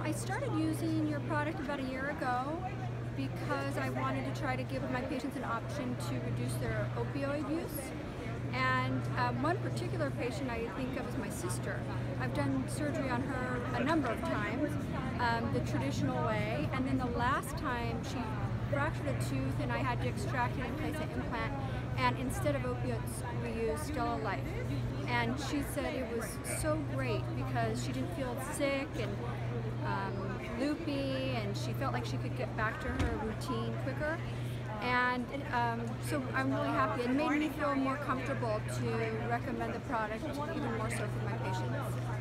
I started using your product about a year ago because I wanted to try to give my patients an option to reduce their opioid use. And one particular patient I think of is my sister. I've done surgery on her a number of times, the traditional way, and then the last time she fractured a tooth and I had to extract it and place an implant, and instead of opiates we used Stella Life. And she said it was so great because she didn't feel sick and loopy, and she felt like she could get back to her routine quicker. And so I'm really happy. It made me feel more comfortable to recommend the product even more so for my patients.